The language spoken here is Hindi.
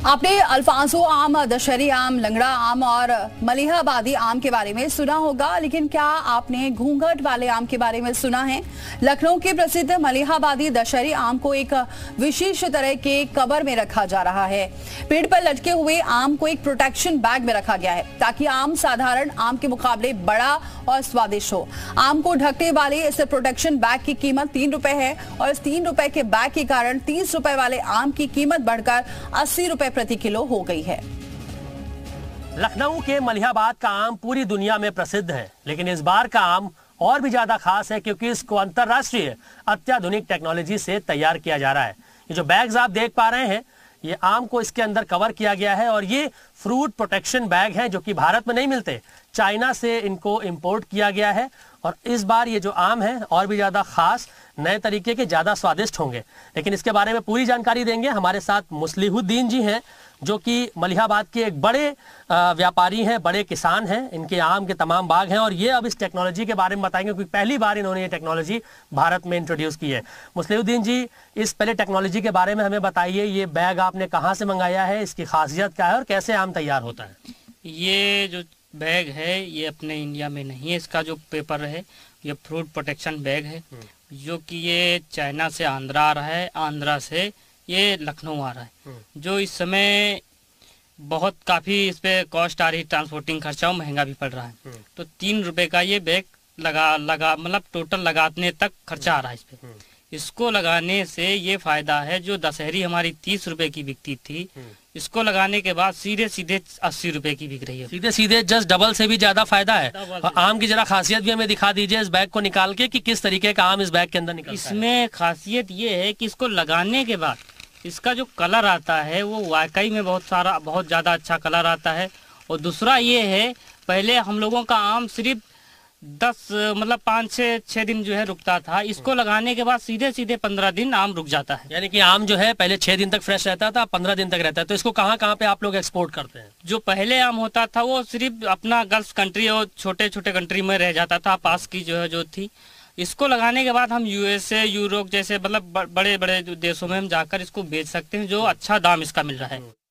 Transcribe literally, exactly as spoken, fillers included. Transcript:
आपने अल्फांसो आम, दशहरी आम, लंगड़ा आम और मलिहाबादी आम के बारे में सुना होगा, लेकिन क्या आपने घूंघट वाले आम के बारे में सुना है? लखनऊ के प्रसिद्ध मलिहाबादी दशहरी आम को एक विशेष तरह के कवर में रखा जा रहा है। पेड़ पर लटके हुए आम को एक प्रोटेक्शन बैग में रखा गया है ताकि आम साधारण आम के मुकाबले बड़ा और स्वादिष्ट हो। आम को ढकने वाले इस प्रोटेक्शन बैग की कीमत तीन रुपए है और इस तीन रुपए के बैग के कारण तीस रुपए वाले आम की कीमत बढ़कर अस्सी रुपए प्रति किलो हो गई है। लखनऊ के मलिहाबाद का आम पूरी दुनिया में प्रसिद्ध है, लेकिन इस बार का आम और भी ज्यादा खास है क्योंकि इसको अंतरराष्ट्रीय अत्याधुनिक टेक्नोलॉजी से तैयार किया जा रहा है। ये जो बैग्स आप देख पा रहे हैं, ये आम को इसके अंदर कवर किया गया है और ये फ्रूट प्रोटेक्शन बैग हैं जो कि भारत में नहीं मिलते, चाइना से इनको इंपोर्ट किया गया है। और इस बार ये जो आम है और भी ज्यादा खास, नए तरीके के, ज्यादा स्वादिष्ट होंगे। लेकिन इसके बारे में पूरी जानकारी देंगे हमारे साथ मुस्लिहुद्दीन जी हैं, जो कि मलिहाबाद के एक बड़े व्यापारी हैं, बड़े किसान हैं। इनके आम के तमाम बाग हैं और ये अब इस टेक्नोलॉजी के बारे में बताएंगे क्योंकि पहली बार इन्होंने ये टेक्नोलॉजी भारत में इंट्रोड्यूस की है। मुस्लिहुद्दीन जी, इस पहले टेक्नोलॉजी के बारे में हमें बताइए, ये बैग आपने कहाँ से मंगाया है, इसकी खासियत क्या है और कैसे आम तैयार होता है? ये जो बैग है ये अपने इंडिया में नहीं है। इसका जो पेपर है ये फ्रूट प्रोटेक्शन बैग है, जो कि ये चाइना से आंध्रा आ रहा है, आंध्रा से ये लखनऊ आ रहा है। जो इस समय बहुत काफ़ी इस पे कॉस्ट आ रही, ट्रांसपोर्टिंग खर्चा और महंगा भी पड़ रहा है। तो तीन रुपए का ये बैग लगा लगा मतलब टोटल लगाने तक खर्चा आ रहा है इस पे। इसको लगाने से ये फायदा है, जो दशहरी हमारी तीस रुपए की बिकती थी, इसको लगाने के बाद सीधे सीधे अस्सी रुपए की बिक रही है। सीधे सीधे जस्ट डबल से भी ज्यादा फायदा है। और आम की जरा खासियत भी हमें दिखा दीजिए इस बैग को निकाल के कि किस तरीके का आम इस बैग के अंदर निकलता है। इसमें खासियत ये है कि इसको लगाने के बाद इसका जो कलर आता है वो वाकई में बहुत सारा बहुत ज़्यादा अच्छा कलर आता है। और दूसरा ये है, पहले हम लोगों का आम सिर्फ दस मतलब पाँच से छः दिन जो है रुकता था, इसको लगाने के बाद सीधे सीधे पंद्रह दिन आम रुक जाता है। यानी कि आम जो है पहले छः दिन तक फ्रेश रहता था, पंद्रह दिन तक रहता है। तो इसको कहाँ कहाँ पे आप लोग एक्सपोर्ट करते हैं? जो पहले आम होता था वो सिर्फ अपना गल्फ कंट्री और छोटे छोटे कंट्री में रह जाता था, पास की जो है जो थी। इसको लगाने के बाद हम यूएसए, यूरोप जैसे मतलब बड़े बड़े देशों में हम जाकर इसको बेच सकते हैं, जो अच्छा दाम इसका मिल रहा है।